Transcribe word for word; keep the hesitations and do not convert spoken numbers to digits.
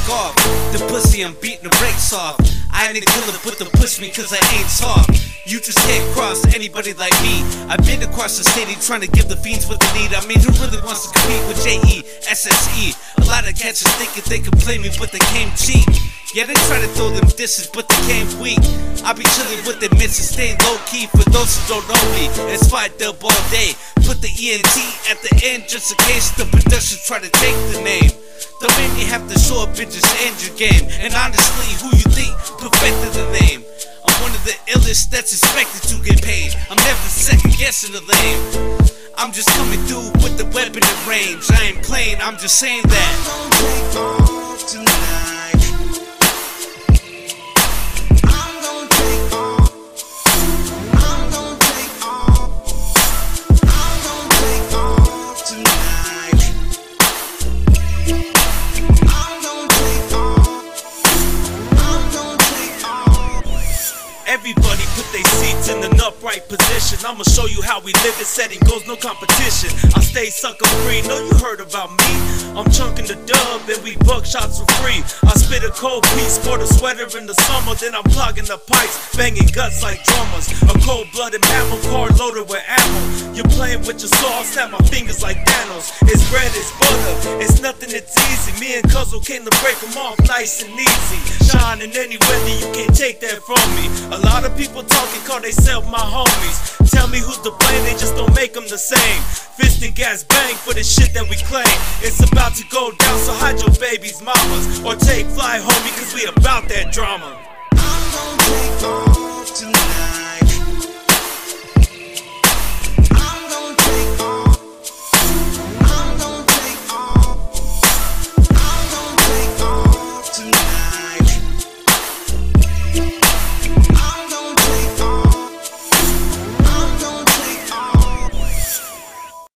off. The pussy, I'm beating the brakes off. I ain't a killer, but don't push me cause I ain't soft. You just can't cross anybody like me. I've been across the city trying to give the fiends what they need. I mean, who really wants to compete with J E S S E? A lot of cats just thinking they can play me, but they came cheap. Yeah, they try to throw them dishes, but they came weak. I be chillin' with the missus, staying low-key. For those who don't know me, it's five dub all day. Put the E N T at the end just in case the production try to take the name. Don't make me have to show up and just end your game. And honestly, who you think perfected the name? I'm one of the illest that's expected to get paid. I'm never second guessing the lame. I'm just coming through with the weapon in range. I ain't playing, I'm just saying that. I'm gonna take off tonight. I'm gonna take off. I'm gonna take off. I'm gonna take off tonight. I'm gonna take off. I'm gonna take off. Everybody put their seats in an upright position. I'ma show you how we live in setting goals, no competition. I stay sucker free, know you heard about me. I'm chunking the dub and we buck shots for free. I spit a cold piece, sport a sweater in the summer. Then I'm plugging the pipes, banging guts like drummers. A cold-blooded mammal, car loaded with ammo. You're playing with your soul, I'll snap my fingers like Thanos. It's bread, it's butter, it's nothing that's easy. Me and Cuzzle came to break them off nice and easy. Shine in any weather, you can't take that from me. A lot of people talking, call they self my homies. Tell me who's to blame, they just don't make them the same. Fist and gas bang for the shit that we claim. It's about to go down, so hide your baby's mamas. Or take flight, homie, cause we about that drama. I'm gonna take off.